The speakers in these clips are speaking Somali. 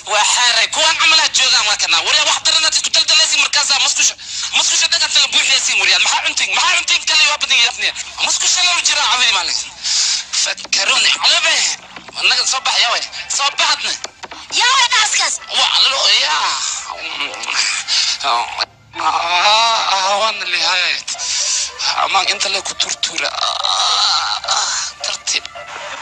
وحاري كون عملها جوغان وكنا وريا واحد درنا تقتل دلاسي مركزها مسكوش دقت بوحي ياسين وريا ما عنتين كلي وابني يا ابني مسكوش لو جرا عبدي مالك فكروني على به النقل صبح يا وي صبحتنا يا وي ناسكس وعلى يا وانا اللي هايت اما انت اللي كنت ترتورة ترتيب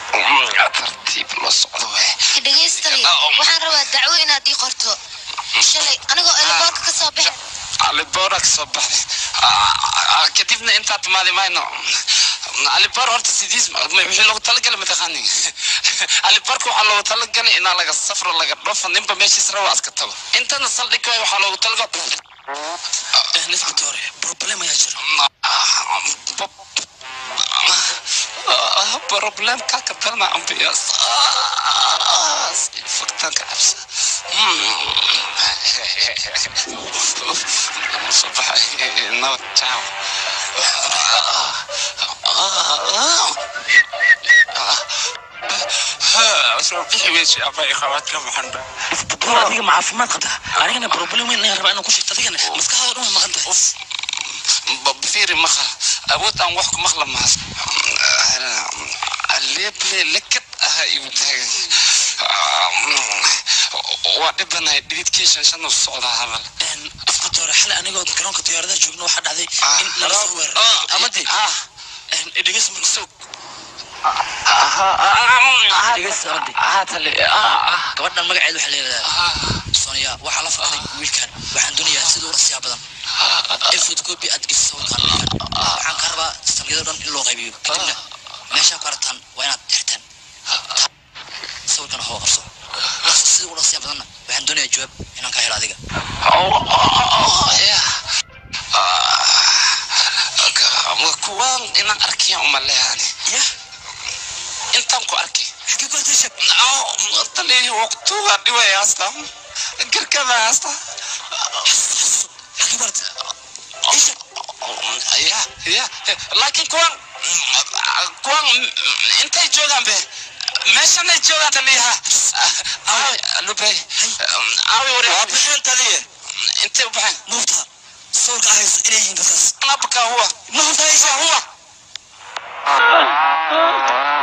لو صعدوه دقيستري waxaan rabaa dacwo inaad ii qorto shalay anigoo elboorka ka soo bixin البورك صبح كتبنا انت تمالي ماينو البور هرت سيديز مخي لو تلقى لما تخاني البورك waxa loo talagalay in laga safro laga dhofo ninba meeshiis rawa aska tago inta nasaldhig waxa loo talagalay nisbatoore problem ya jiro problem ka talna ambiyas faktan ka absa صباح النور تاعو صباحي ويش يا باي خوات لهم حندا دكتور هذه معافمات قدها انا بروبلم ان ربع انه كل تدقن مسكها دون ما قدها بفيري مخ ابوت ان وحك مخلب ما اللي بلي لكت يمتاج وادبنا ديدكيشن شنو الصودا هبل دكتور حل انيغو garoonka diyaarada joogno waxa dhacday in la soo weeraro amadi idhigas maqsuud idhigas amadi tali gabadhan magaceedu waxa leeyahay Sonia waxa la faqay wiilkan waxaan duniyaa sidoo rasiya badan ifud copy adgis soo qaadan waxaan ka rabaa samiyada dhan in loo qaybiyo kadibna meesha qartan waa inaad xirtaan soo kan hoo qarso sidoo rasiya badan waxaan duniyaa jawaab inaan ka helo adiga kuwan inaan arkay uma leeyahay ya intaan ku arkay xigii ku tashay taliye waqtiga dhibay astaan garkada astaan xigii barta ya laakiin kuwan intay joogaan be meeshana joogaan taliyaha lubay wari waa bixin taliye intay u baxeen nuufta صوت عايز إليه بس أنا بكا هو ما هو